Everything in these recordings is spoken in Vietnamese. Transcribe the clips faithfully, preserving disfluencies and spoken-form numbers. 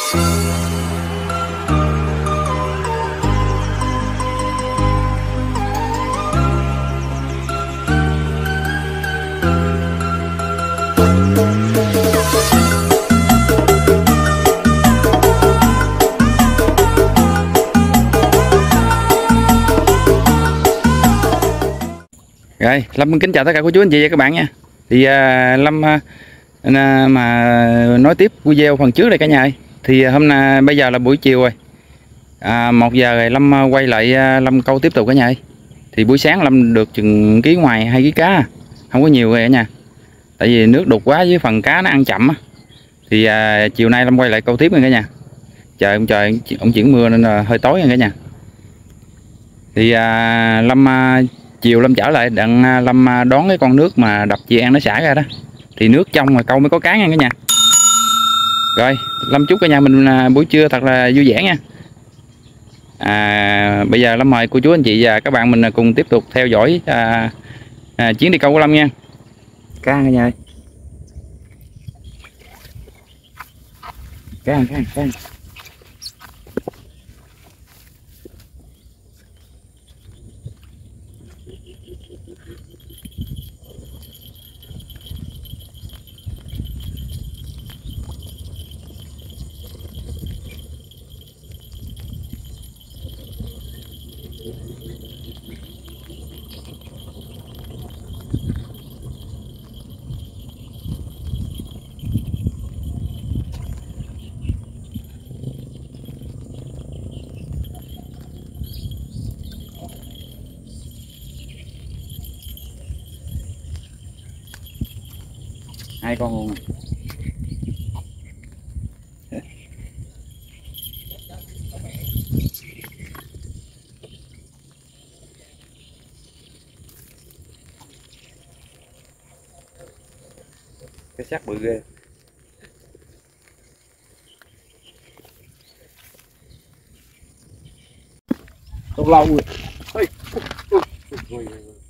Rồi, Lâm kính chào tất cả cô chú anh chị và các bạn nha. Thì à, Lâm à, mà nói tiếp video phần trước đây cả nhà ơi. Thì hôm nay bây giờ là buổi chiều rồi. À, một giờ rồi Lâm quay lại à, Lâm câu tiếp tục cả nhà ơi. Thì buổi sáng Lâm được chừng ký ngoài hai ký cá, không có nhiều rồi cả nhà. Tại vì nước đục quá với phần cá nó ăn chậm á. Thì à, chiều nay Lâm quay lại câu tiếp nha cả nhà. Trời ông trời ông chuyển mưa nên là hơi tối nha cả nhà. Thì à, Lâm à, chiều Lâm trở lại đặng Lâm đón cái con nước mà đập Chị An nó xả ra đó. Thì nước trong mà câu mới có cá nha cả nhà. Rồi Lâm chúc cả nhà mình buổi trưa thật là vui vẻ nha. À, bây giờ Lâm mời cô chú anh chị và các bạn mình cùng tiếp tục theo dõi à, à, chuyến đi câu của Lâm nha. Cá cả nhà ơi. Cá cá cá. Hai con luôn. Cái xác bự ghê. Lâu lâu rồi. Ôi. Ôi.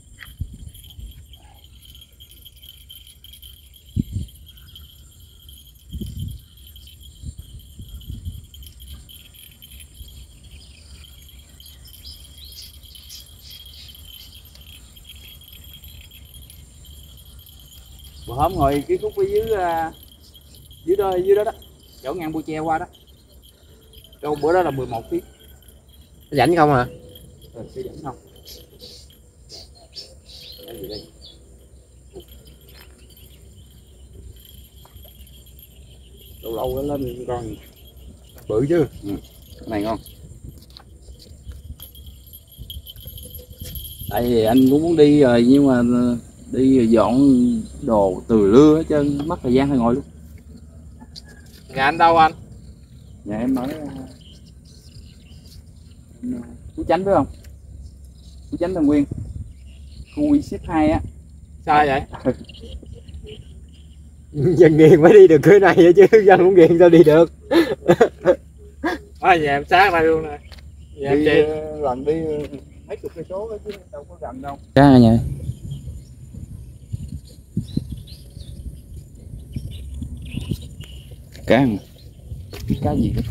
Bữa hôm ngồi cái khúc ở dưới dưới đó dưới đó đó, chỗ ngang bua tre qua đó. Câu bữa đó là mười một ký. Rảnh không à? Rồi cái rảnh không? Cái gì đây? Lâu lâu nó lên con bự chứ. Ừ. Cái này ngon. Tại vì anh cũng muốn đi rồi nhưng mà đi dọn đồ từ lưa hết trơn, mất thời gian hơi ngồi luôn. Nhà anh đâu anh? Nhà em ở Phú Chánh phải không? Phú Chánh Tân Nguyên, khu i xếp hai á. Sao vậy? Dân nghiền mới đi được cái này vậy chứ dân không nghiền sao đi được. À, nhà em sát đây luôn nè. Nhà đi em lần đi mấy chục cây số đó chứ đâu có gần đâu. Cá nha. Cá mà. Cá gì đó.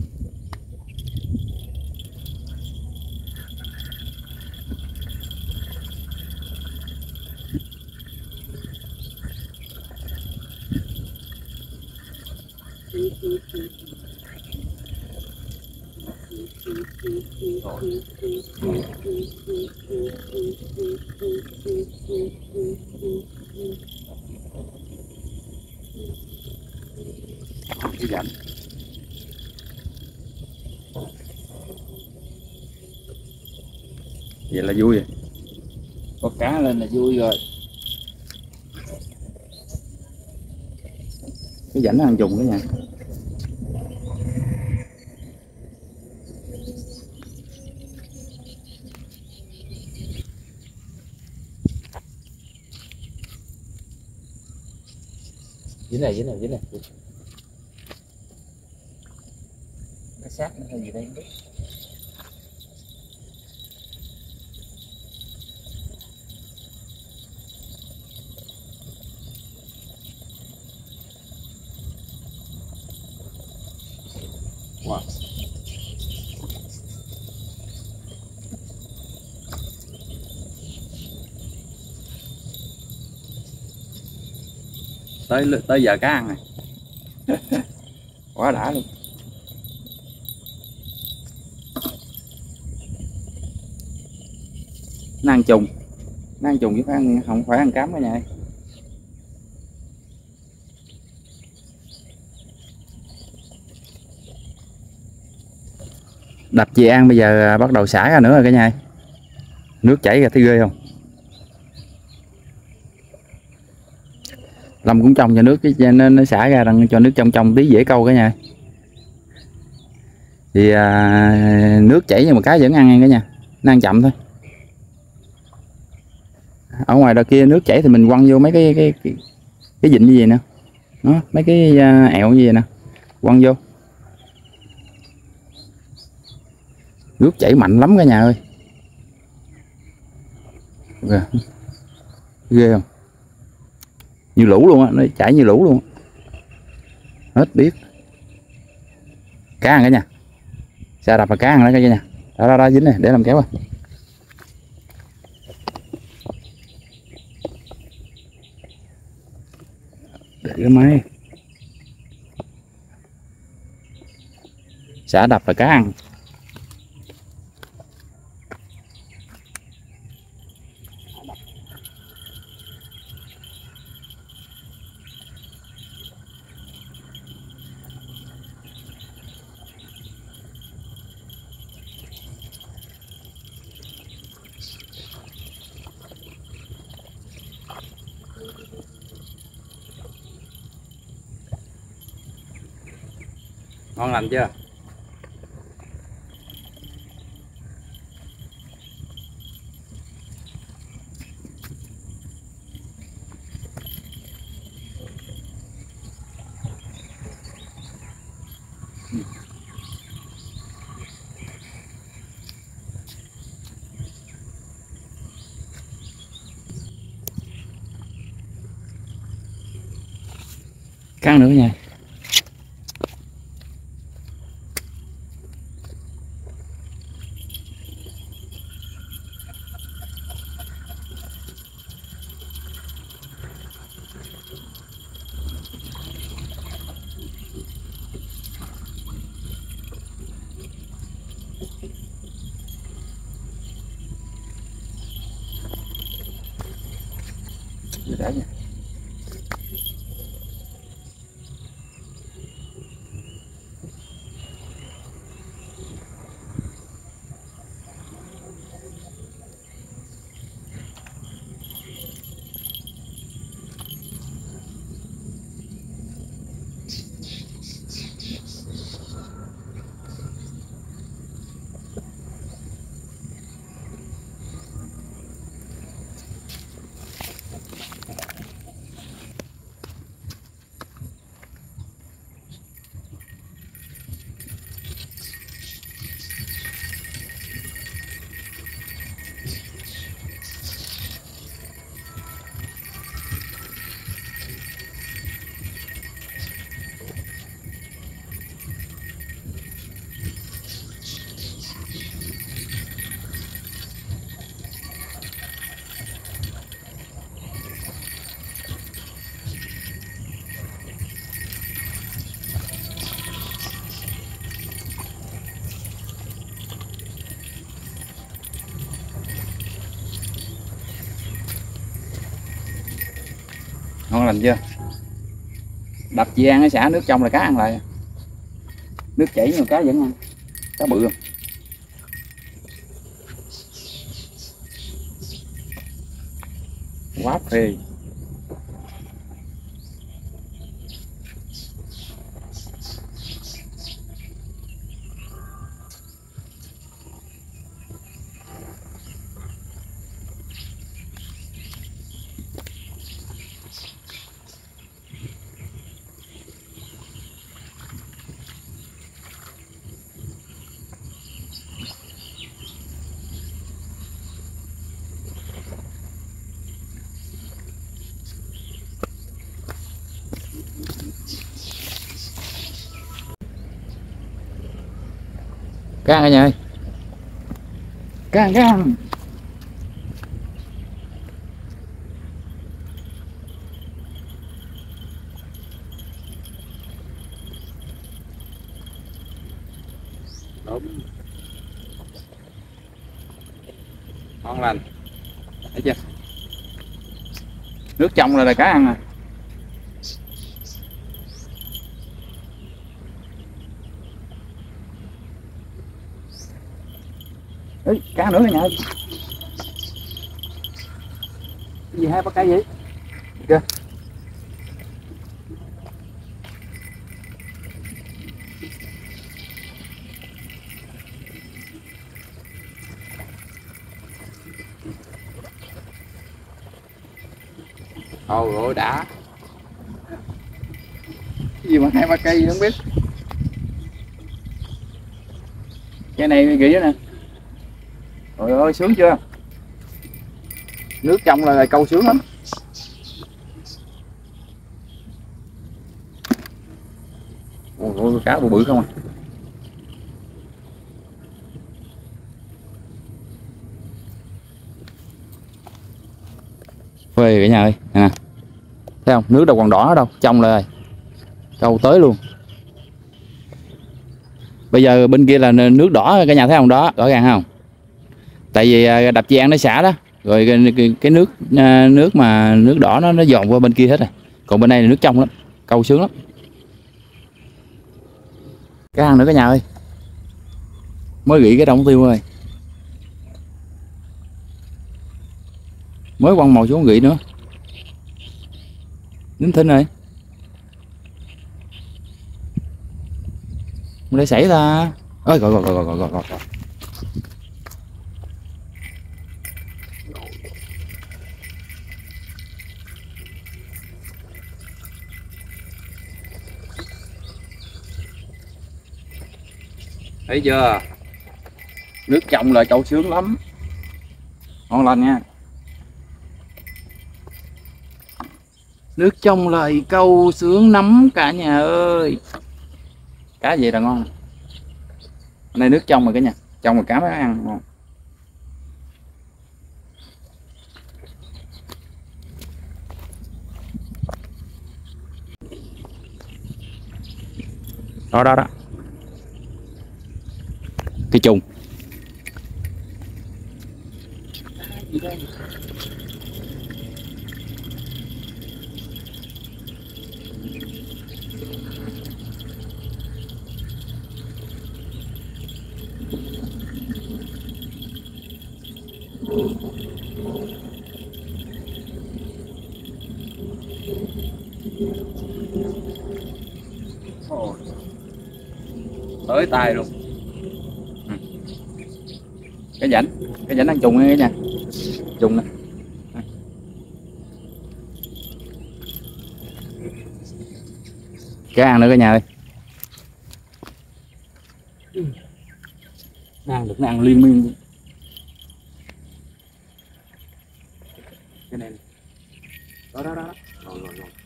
Cái rảnh. Vậy là vui rồi. Có cá lên là vui rồi. Cái rảnh nó ăn dùng cái nha. Dưới này, dưới này, dưới này. Cái xác nó hay gì đây không biết. Wow. tới tới giờ cá ăn này. Quá đã luôn. Nó ăn trùng, nó ăn trùng chứ phải ăn, không phải ăn cám cả nhà ơi. Đập chị An bây giờ bắt đầu xả ra nữa rồi cả nhà. Nước chảy ra thấy ghê không? Lâm cũng trồng cho nước nên nó xả ra đằng cho nước trong trong tí dễ câu cả nhà. Thì à, nước chảy nhưng mà cá vẫn ăn cả nhà, nó ăn chậm thôi. Ở ngoài đợt kia nước chảy thì mình quăng vô mấy cái cái cái, cái vịnh như vậy nè, đó, mấy cái uh, ẹo như vậy nè, quăng vô. Nước chảy mạnh lắm cả nhà ơi. Ghê, ghê không? Như lũ luôn á, nó chảy như lũ luôn. Hết biết. Cá ăn cả nhà. Xa đập là cá ăn đó cả nhà. Đó đó, đó dính này để làm kéo rồi. Để cái máy. Xả đập là cá ăn. Ngon lành chưa? Căng nữa nha. Để nha. Ngon lành chưa? Đập chị An nó xả nước trong là cá ăn lại. Nước chảy nhưng mà cá vẫn ăn. Cá bự không? Quá phê. Cá ăn cả nhà ơi. Cá ăn, cá ăn. Đúng. Ngon lành. Thấy chưa? Nước trong là, là cá ăn à. Ê, cá nữa nha. Cái gì hai ba cây vậy? Kìa. Ôi ôi đã. Cái gì mà hai ba cây không biết. Cái này kỹ nè. Trời ơi sướng chưa? Nước trong là, là câu sướng lắm. Ôi ôi cá bự bự không à. Ôi cả nhà ơi, nè. Thấy không? Nước đâu còn đỏ đâu, trong là câu tới luôn. Bây giờ bên kia là nước đỏ cả nhà thấy không đó, rõ ràng không? Tại vì đập Chi An nó xả đó, rồi cái, cái, cái nước nước mà nước đỏ nó nó dồn qua bên kia hết rồi. Còn bên đây là nước trong lắm, câu sướng lắm. Cá ăn nữa cả nhà ơi. Mới gỉ cái đồng tiêu rồi. Mới quăng mồi xuống gỉ nữa. Nín thinh rồi. Không để xảy ra. Ơi gọi gọi gọi gọi gọi gọi. Thấy chưa? Nước trong là câu sướng lắm. Ngon lành nha. Nước trong lời câu sướng nấm cả nhà ơi. Cá gì là ngon. Hôm nay nước trong rồi cả nhà. Trong rồi cá mới ăn ngon. Đó đó đó. Cái trùng. Tới tay luôn. Ừ. Cái rãnh, cái rãnh ăn trùng ấy nha. Trùng nè. Cá ăn nữa cả nhà ơi. Ăn được nó ăn liên miên. Cái này. Đó đó đó. Rồi rồi rồi.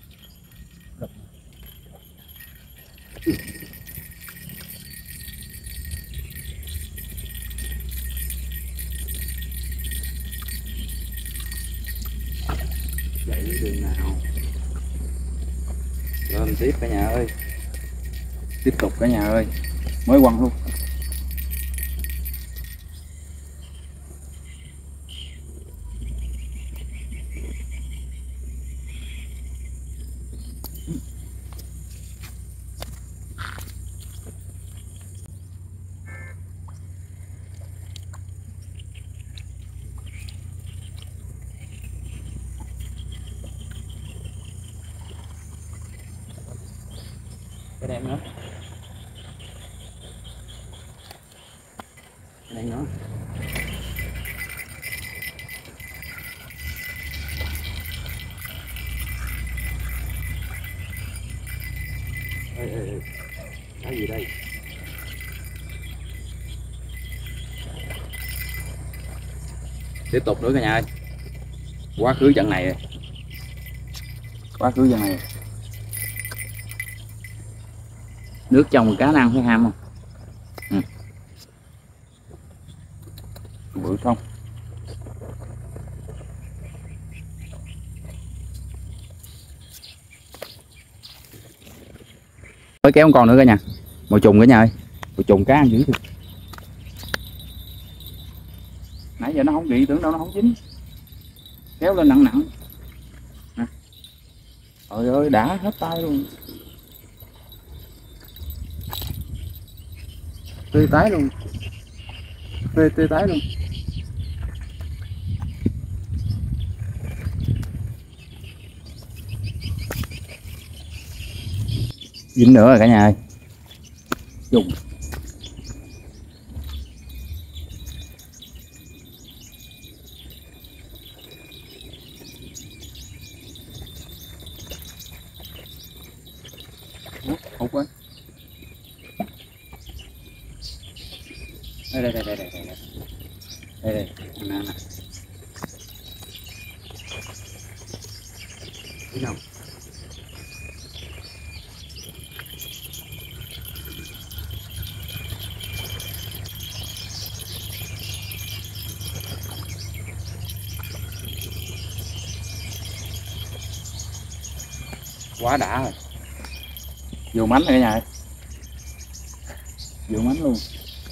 Dậy đường nào. Lên tiếp cả nhà ơi. Tiếp tục cả nhà ơi. Mới quăng luôn. Cái đen nữa. Cái đen nữa. Ê, ê, ê. Cái gì đây? Tiếp tục nữa cả nhà ơi. Quá khứ trận này rồi. Quá khứ trận này rồi. Nước trong cá ăn phải ham không? Ừ. bự không. Mới kéo con nữa cả nhà, mồi trùng cả nhà ơi, mồi trùng cá ăn dữ thiệt. Nãy giờ nó không bị, tưởng đâu nó không dính, kéo lên nặng nặng. Nè. Trời ơi đã hết tay luôn, tươi tái luôn, tươi tươi tái luôn. Dính nữa rồi cả nhà ơi, dùng hút ơi. Đây đây đây đây đây đây đây đây nè nè, thấy không? Quá đã rồi, vô mánh rồi cả nhà ơi, vô mánh luôn.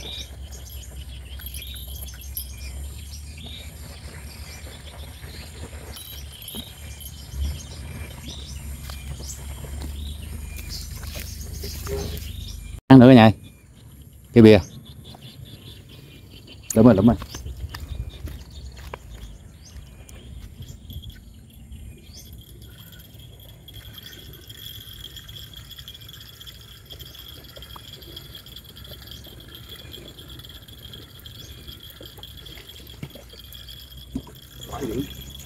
Ăn nữa cả nhà ơi, cái bìa đúng rồi đúng rồi. Quá dữ,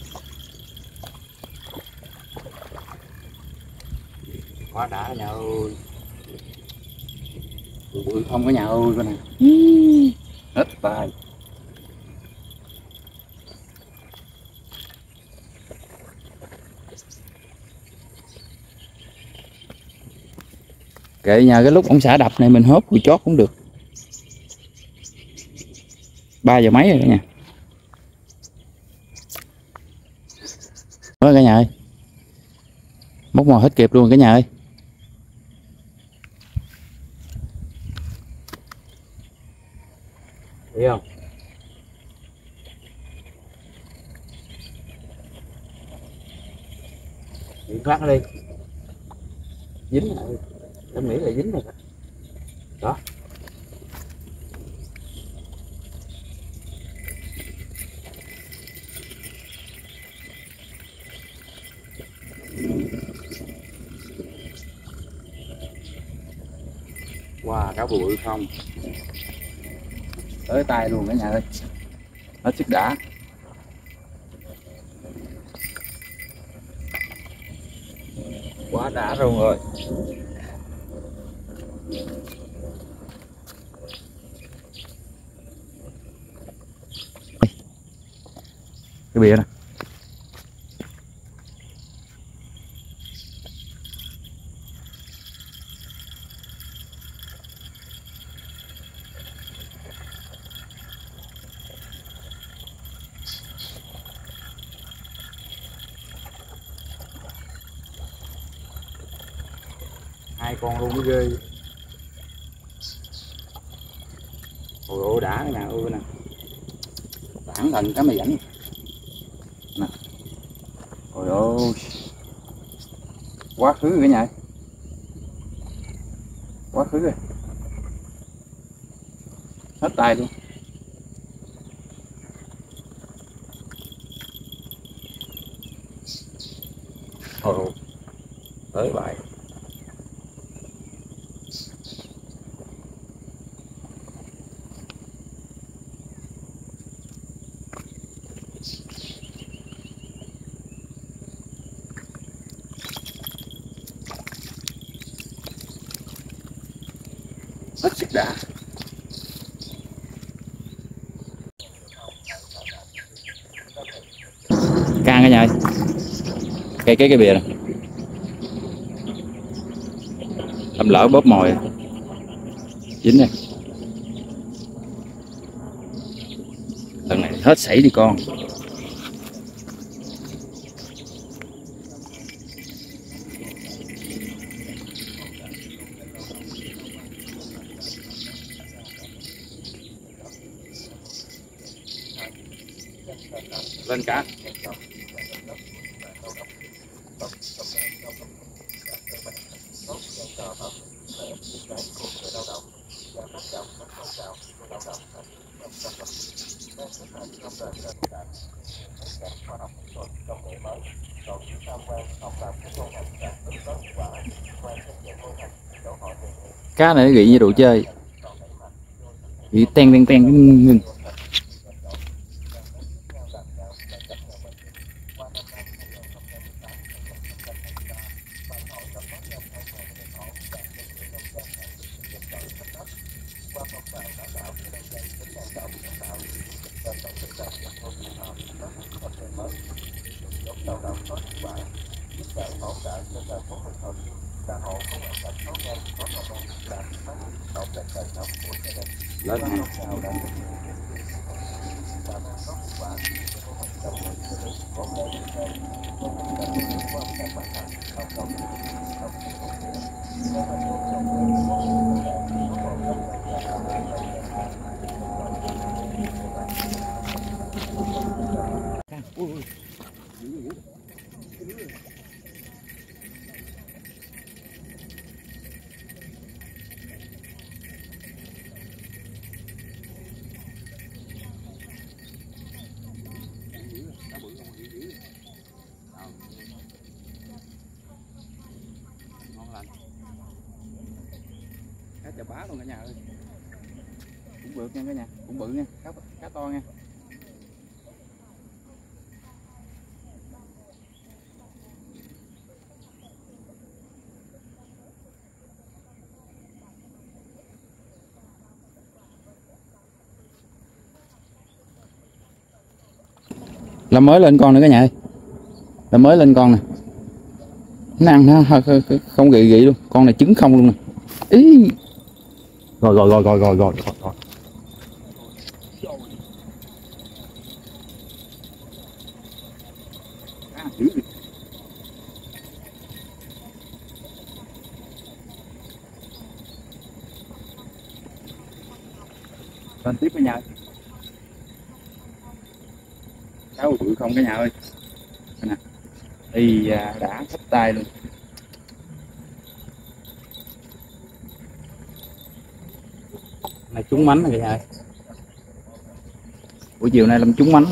quá đã nhà ơi, bự bự không cả nhà ơi, coi nè, hết tay. Kệ nhà, cái lúc ông xã đập này mình hớp cùi chót cũng được. Ba giờ mấy rồi cả nhà. Đó cả nhà ơi, móc mồi hết kịp luôn cả nhà ơi. Thấy không? Điện thoát nó đi, dính lại, em nghĩ là dính rồi đó. Wow, cá bự không, tới tay luôn cả nhà ơi, hết sức đã. Quá đã luôn rồi. Cái bìa nè, hai con luôn mới ghê. Ôi ôi đã cái nhà ơi nè, tảng thành cá mày rảnh nè. Ôi ôi, quá khứ cả nhà, quá khứ rồi, hết tay luôn. Ôi tới bài. Hết sức đã. Can cả nhà ơi, cái cái cái bìa này làm lỡ bóp mồi dính nè. Hết sảy đi con. Lên cả. Cá này nó gị như đồ chơi, gị ten ten ten ngưng. Lên cá chà bá luôn cả nhà ơi, cũng bự nha cả nhà, cũng bự nha, cá cá to nha. Lâm mới lên con nữa cả nhà ơi, Lâm mới lên con nè, nó ăn nó không gị gị luôn, con này trứng không luôn nè. Ý. Rồi rồi rồi rồi rồi rồi rồi. À, lên tiếp cả nhà. Cá bự không cả nhà ơi. Nè. Đi đã thấp tay luôn. Này trúng mánh rồi cả nhà ơi. Buổi chiều nay Lâm trúng mánh.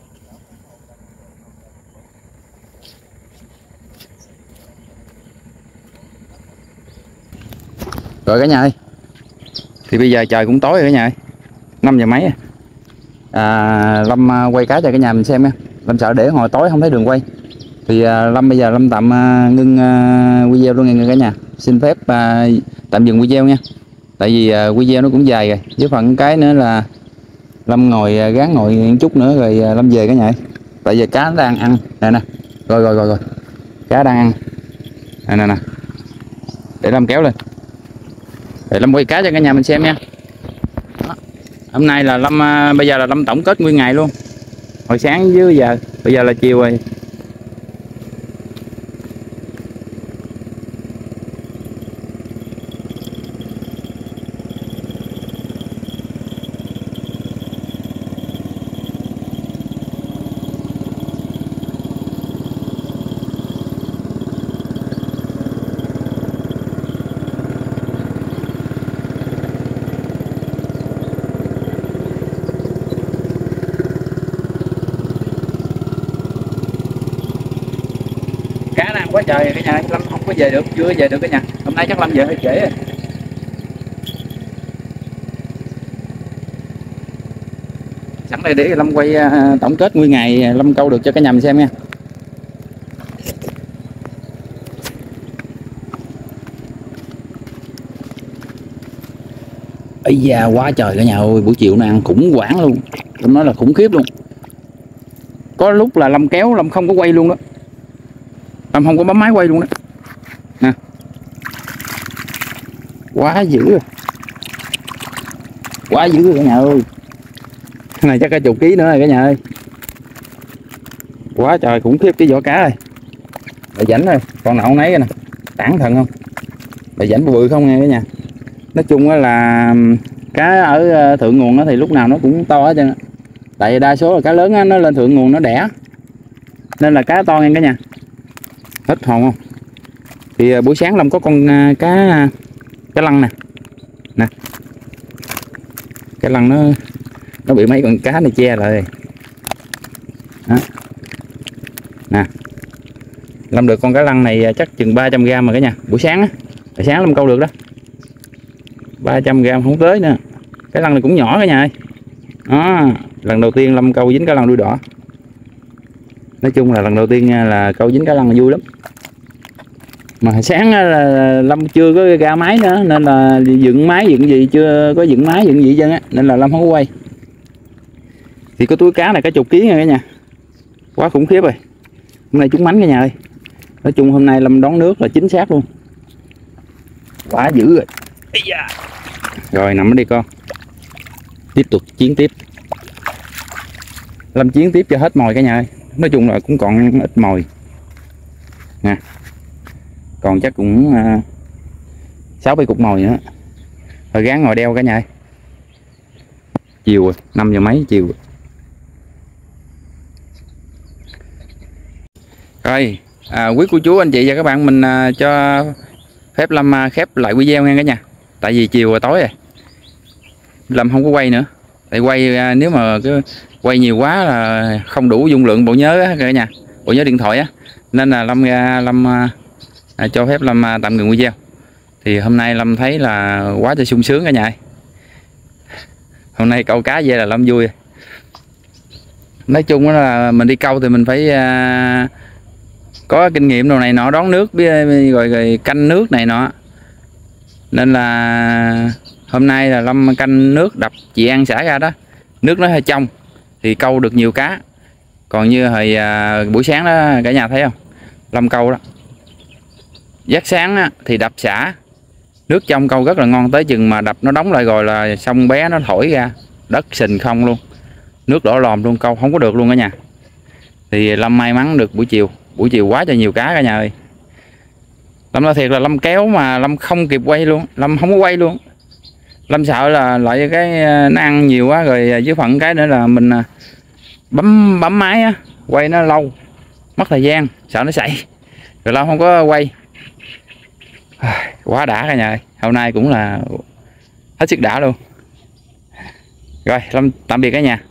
Rồi cả nhà ơi. Thì bây giờ trời cũng tối rồi cả nhà ơi. năm giờ mấy à, Lâm quay cá cho cả nhà mình xem nha. Lâm sợ để hồi tối không thấy đường quay. Thì à, Lâm bây giờ Lâm tạm à, ngưng à, video luôn nha cả nhà. Xin phép à, tạm dừng video nha. Tại vì à, video nó cũng dài rồi. Với phần cái nữa là Lâm ngồi à, gán ngồi một chút nữa rồi à, Lâm về cả nhà ơi. Tại vì cá nó đang ăn nè nè. Rồi rồi rồi rồi. Cá đang ăn. Nè nè nè. Để Lâm kéo lên. Để Lâm quay cá cho cả nhà mình xem nha. Đó. Hôm nay là Lâm à, bây giờ là Lâm tổng kết nguyên ngày luôn. Hồi sáng với giờ, bây giờ là chiều rồi. Cá đang quá trời cả nhà, Lâm không có về được, chưa về được cả nhà. Hôm nay chắc Lâm về hơi trễ rồi. Sẵn đây để Lâm quay uh, tổng kết nguyên ngày Lâm câu được cho cả nhà mình xem nha. Ây da quá trời cả nhà ơi, buổi chiều nó ăn khủng hoảng luôn. Lâm nói là khủng khiếp luôn. Có lúc là Lâm kéo Lâm không có quay luôn đó. Lâm không có bấm máy quay luôn đó. Nè. Quá dữ rồi. Quá dữ rồi cả nhà ơi. Cái này chắc cả chục ký nữa rồi cả nhà ơi. Quá trời khủng khiếp cái vỏ cá ơi. Bài rảnh thôi, còn nào nấy cái nè, tản thần không. Bài rảnh bự bự không nghe cả nhà. Nói chung là cá ở thượng nguồn thì lúc nào nó cũng to hết trơn. Tại đa số là cá lớn nó lên thượng nguồn nó đẻ, nên là cá to nghe cả nhà. Hết hồn không. Thì buổi sáng Lâm có con cá cá lăng nè, nè, cái lăng nó nó bị mấy con cá này che lại. Đó. Nè, Lâm được con cá lăng này chắc chừng ba trăm gram mà cả nhà. Buổi sáng á, buổi sáng Lâm câu được đó, ba trăm gram không tới nữa. Cái lăng này cũng nhỏ cả nhà ơi. Đó, lần đầu tiên Lâm câu dính cá lăng đuôi đỏ. Nói chung là lần đầu tiên nha, là câu dính cá lăng là vui lắm. Mà sáng là Lâm chưa có ra máy nữa, nên là dựng máy dựng gì chưa có dựng máy dựng gì chân á, nên là Lâm không có quay. Thì có túi cá này cả chục ký nha cả nhà, quá khủng khiếp rồi. Hôm nay trúng mánh cả nhà ơi. Nói chung hôm nay Lâm đón nước là chính xác luôn, quá dữ rồi. Rồi nằm ở đi con, tiếp tục chiến tiếp. Lâm chiến tiếp cho hết mồi cả nhà ơi. Nói chung là cũng còn ít mồi nè, còn chắc cũng sáu bảy cục mồi nữa. Rồi gán ngồi đeo cả nhà ơi. Chiều rồi, năm giờ mấy chiều rồi. Rồi à, quý cô chú anh chị và các bạn, mình à, cho phép Lâm à, khép lại video nha cả nhà. Tại vì chiều rồi tối rồi, Lâm không có quay nữa. Tại quay à, nếu mà cái quay nhiều quá là không đủ dung lượng bộ nhớ á cả nhà, bộ nhớ điện thoại á, nên là Lâm ra Lâm à, à, cho phép Lâm à, tạm ngừng video. Thì hôm nay Lâm thấy là quá trời sung sướng cả nhà. Hôm nay câu cá về là Lâm vui. Nói chung là mình đi câu thì mình phải à, có kinh nghiệm đồ này nọ, đón nước rồi, rồi canh nước này nọ. Nên là hôm nay là Lâm canh nước đập chị An xả ra đó, nước nó hơi trong thì câu được nhiều cá. Còn như hồi à, buổi sáng đó cả nhà thấy không, Lâm câu đó giấc sáng á, thì đập xả nước trong câu rất là ngon, tới chừng mà đập nó đóng lại rồi là xong bé nó thổi ra đất sình không luôn, nước đỏ lòm luôn, câu không có được luôn cả nhà. Thì Lâm may mắn được buổi chiều, buổi chiều quá trời nhiều cá cả nhà ơi. Lâm nói thiệt là Lâm kéo mà Lâm không kịp quay luôn, Lâm không có quay luôn. Lâm sợ là lại cái nó ăn nhiều quá rồi, với phần cái nữa là mình bấm bấm máy á, quay nó lâu mất thời gian, sợ nó sảy rồi Lâm không có quay. Quá đã cả nhà ơi, hôm nay cũng là hết sức đã luôn. Rồi Lâm tạm biệt cả nhà.